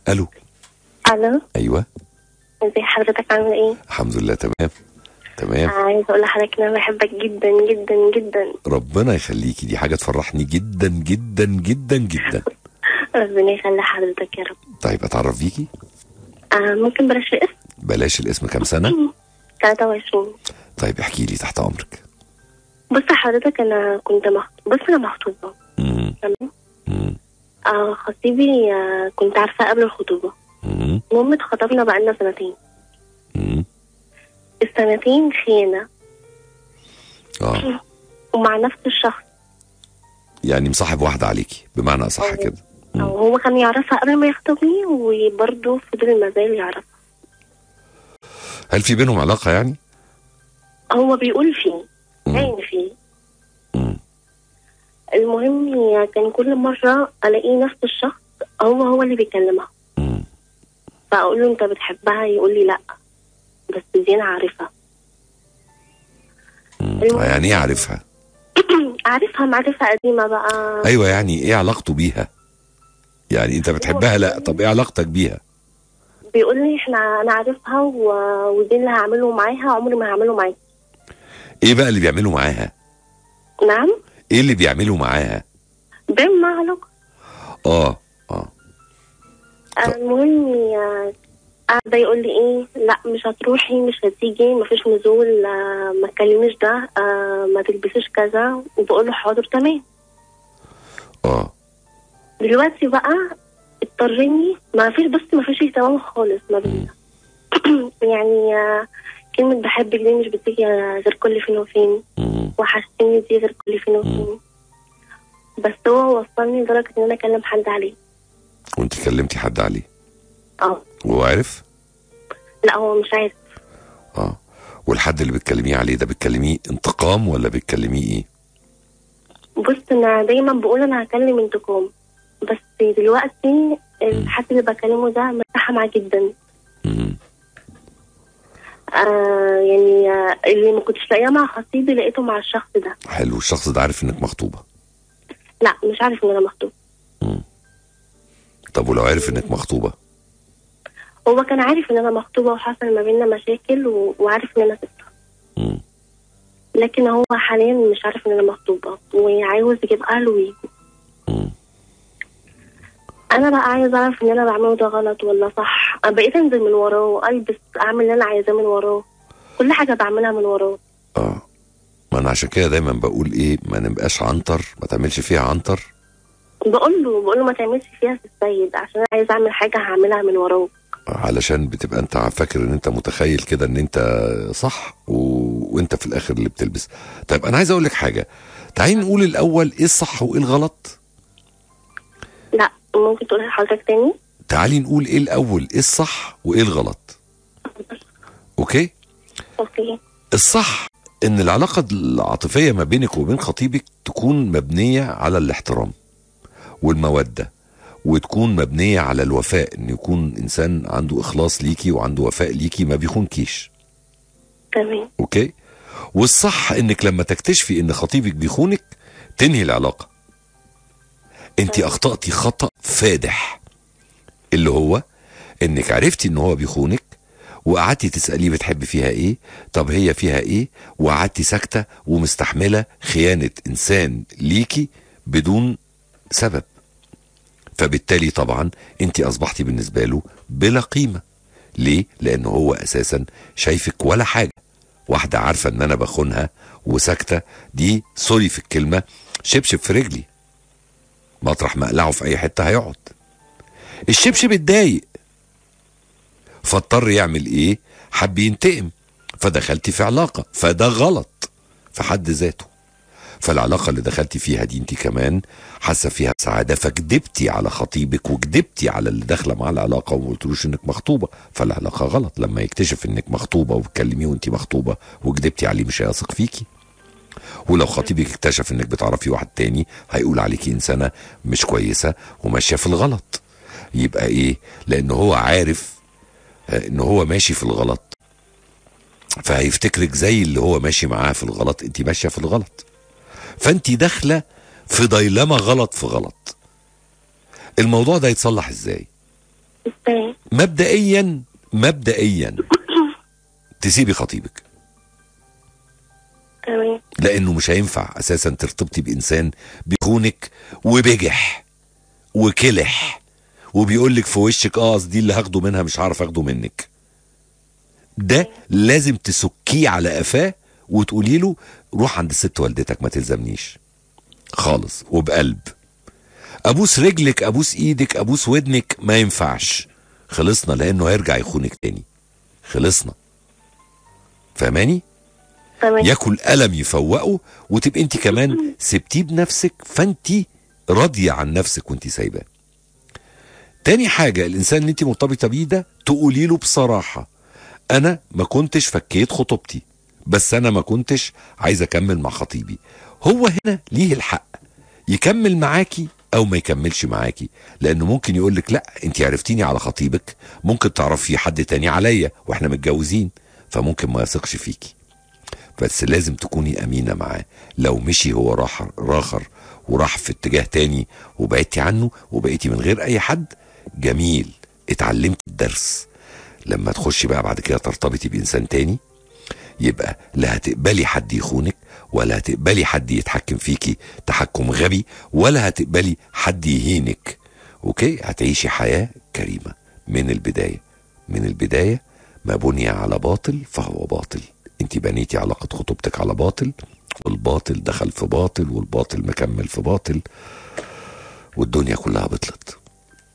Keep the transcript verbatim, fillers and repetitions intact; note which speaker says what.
Speaker 1: الو.
Speaker 2: الو.
Speaker 1: ايوه.
Speaker 2: ازي حضرتك، عامل ايه؟
Speaker 1: الحمد لله تمام تمام.
Speaker 2: عايزه اقول لحضرتك ان انا بحبك جدا جدا جدا.
Speaker 1: ربنا يخليكي، دي حاجه تفرحني جدا جدا جدا جدا.
Speaker 2: ربنا يخلي حضرتك يا رب.
Speaker 1: طيب اتعرف بيكي؟
Speaker 2: آه ممكن بلاش الاسم؟
Speaker 1: بلاش الاسم. كام سنه؟
Speaker 2: ثلاثة وعشرين.
Speaker 1: طيب احكي لي، تحت امرك.
Speaker 2: بص حضرتك، انا كنت مخ... بص انا مخطوبه.
Speaker 1: امم
Speaker 2: تمام.
Speaker 1: امم
Speaker 2: آه خطيبي آه كنت عارفاه قبل الخطوبه.
Speaker 1: امم
Speaker 2: المهم اتخطبنا بقالنا سنتين.
Speaker 1: امم
Speaker 2: السنتين خيانه
Speaker 1: اه
Speaker 2: ومع نفس الشخص.
Speaker 1: يعني مصاحب واحده عليكي بمعنى اصح
Speaker 2: أوه.
Speaker 1: كده.
Speaker 2: أو هو كان يعرفها قبل ما يخطبني، وبرضه فضل مازال يعرفها.
Speaker 1: هل في بينهم علاقه يعني؟
Speaker 2: هو بيقول فيه، باين فيه. المهم كان كل مرة ألاقيه نفس الشخص هو هو اللي بيكلمها.
Speaker 1: امم
Speaker 2: فأقول له أنت بتحبها؟ يقول لي لأ، بس دي أنا عارفها.
Speaker 1: يعني ايه عارفها؟
Speaker 2: عارفها معرفة قديمة بقى.
Speaker 1: ايوه، يعني ايه علاقته بيها؟ يعني انت بتحبها؟ لا، طب ايه علاقتك بيها؟
Speaker 2: بيقول لي احنا انا عارفها و... ودي اللي هعمله معاها، عمري ما هعمله معاك.
Speaker 1: ايه بقى اللي بيعمله معاها؟
Speaker 2: نعم.
Speaker 1: ايه اللي بيعمله معاها؟
Speaker 2: بين ما علاقة.
Speaker 1: اه اه
Speaker 2: المهم قاعدة يقول لي ايه، لا مش هتروحي، مش هتيجي، مفيش نزول، آه ما تكلميش ده، آه ما تلبسيش كذا. وبقول له حاضر تمام.
Speaker 1: اه
Speaker 2: دلوقتي بقى اضطرني، ما فيش بس ما فيش اهتمام خالص ما بيننا. يعني آه كلمة بحبك دي مش بتيجي غير كل فين وفين، وحشتني دي غير كل فين وفين. بس هو وصلني لدرجة ان انا اكلم حد عليه.
Speaker 1: وانت كلمتي حد عليه؟
Speaker 2: اه.
Speaker 1: وهو عارف؟
Speaker 2: لا هو مش عارف.
Speaker 1: اه. والحد اللي بتكلميه عليه ده بتكلميه انتقام ولا بتكلميه ايه؟
Speaker 2: بص انا دايما بقول انا هكلم انتقام، بس دلوقتي الحد اللي بكلمه ده مرتاحة معاه جدا.
Speaker 1: امم
Speaker 2: آه يعني آه اللي ما كنتش لاقيه مع خطيبي لقيته مع الشخص ده.
Speaker 1: حلو. الشخص ده عارف انك مخطوبه؟
Speaker 2: لا مش عارف ان انا مخطوبه.
Speaker 1: امم طب ولو عارف انك مخطوبه؟
Speaker 2: هو كان عارف ان انا مخطوبه وحصل ما بيننا مشاكل و... وعارف ان انا سبتها.
Speaker 1: امم
Speaker 2: لكن هو حاليا مش عارف ان انا مخطوبه وعاوز يجيب اهله ويجوا.
Speaker 1: امم
Speaker 2: انا بقى عايز اعرف ان انا بعمله ده غلط ولا صح. بقيت انزل من وراه، البس، اعمل اللي انا عايزاه من وراه، كل حاجه بعملها من وراه.
Speaker 1: اه. ما انا عشان كده دايما بقول ايه، ما نبقاش عنتر، ما تعملش فيها عنتر.
Speaker 2: بقول له بقول له ما تعملش فيها في السيد، عشان انا عايز اعمل حاجه هعملها من وراه.
Speaker 1: علشان بتبقى انت فاكر ان انت متخيل كده ان انت صح و... وانت في الاخر اللي بتلبس. طيب انا عايز اقول لك حاجه، تعالي نقول الاول ايه الصح وايه الغلط.
Speaker 2: لا ممكن تقولها لحضرتك تاني؟
Speaker 1: تعالي نقول ايه الاول، ايه الصح وايه الغلط. اوكي
Speaker 2: اوكي.
Speaker 1: الصح ان العلاقه العاطفيه ما بينك وبين خطيبك تكون مبنيه على الاحترام والموده، وتكون مبنيه على الوفاء، ان يكون انسان عنده اخلاص ليكي وعنده وفاء ليكي، ما بيخونكيش.
Speaker 2: تمام.
Speaker 1: اوكي. والصح انك لما تكتشفي ان خطيبك بيخونك تنهي العلاقه. انت اخطأتي خطأ فادح، اللي هو انك عرفتي ان هو بيخونك وقعدتي تسأليه بتحب فيها ايه، طب هي فيها ايه، وقعدتي ساكتة ومستحملة خيانة انسان ليكي بدون سبب. فبالتالي طبعا انت اصبحتي بالنسبة له بلا قيمة. ليه؟ لان هو اساسا شايفك ولا حاجة. واحدة عارفة ان انا بخونها وساكتة، دي سوري في الكلمة شبشب في رجلي، مطرح ما اقلعه في اي حتة هيقعد. الشبشب اتضايق فاضطر يعمل ايه؟ حب ينتقم، فدخلتي في علاقة، فده غلط في حد ذاته. فالعلاقة اللي دخلتي فيها دي انت كمان حاسة فيها بسعادة، فكدبتي على خطيبك وكدبتي على اللي داخلة مع العلاقة وما قلتلوش انك مخطوبة. فالعلاقة غلط. لما يكتشف انك مخطوبة وبتكلميه وانت مخطوبة وكدبتي عليه مش هيثق فيكي. ولو خطيبك اكتشف انك بتعرفي واحد تاني هيقول عليكي انسانة مش كويسة وماشية في الغلط. يبقى ايه؟ لان هو عارف ان هو ماشي في الغلط، فهيفتكرك زي اللي هو ماشي معاه في الغلط، انت ماشية في الغلط. فانت داخلة في ديلما غلط في غلط. الموضوع ده يتصلح ازاي؟
Speaker 2: ازاي؟
Speaker 1: مبدئيا مبدئيا تسيبي خطيبك،
Speaker 2: تمام.
Speaker 1: لانه مش هينفع اساسا ترتبطي بانسان بيخونك وبجح وكلح وبيقول لك في وشك اه دي اللي هاخده منها مش هعرف اخده منك. ده لازم تسكيه على قفاه وتقولي له روح عند الست والدتك ما تلزمنيش خالص وبقلب. ابوس رجلك ابوس ايدك ابوس ودنك ما ينفعش. خلصنا، لانه هيرجع يخونك تاني. خلصنا. فهماني؟
Speaker 2: تمام.
Speaker 1: ياكل ألم يفوقه وتبقى انت كمان سبتيه بنفسك، فانت راضيه عن نفسك وانت سايباه. تاني حاجه، الانسان اللي انت مرتبطه بيه ده تقولي له بصراحه انا ما كنتش فكيت خطوبتي، بس انا ما كنتش عايز اكمل مع خطيبي. هو هنا ليه الحق يكمل معاكي او ما يكملش معاكي، لانه ممكن يقولك لا انت عرفتيني على خطيبك، ممكن تعرفي حد تاني عليا واحنا متجوزين، فممكن ما يثقش فيكي. بس لازم تكوني امينه معاه. لو مشي هو راح راخر وراح في اتجاه تاني وبعدتي عنه وبقيتي من غير اي حد، جميل، اتعلمت الدرس. لما تخشي بقى بعد كده ترتبطي بانسان تاني، يبقى لا هتقبلي حد يخونك، ولا هتقبلي حد يتحكم فيكي تحكم غبي، ولا هتقبلي حد يهينك. اوكي؟ هتعيشي حياه كريمه من البدايه. من البدايه ما بني على باطل فهو باطل. انت بنيتي علاقه خطوبتك على باطل، والباطل دخل في باطل، والباطل مكمل في باطل، والدنيا كلها بطلت.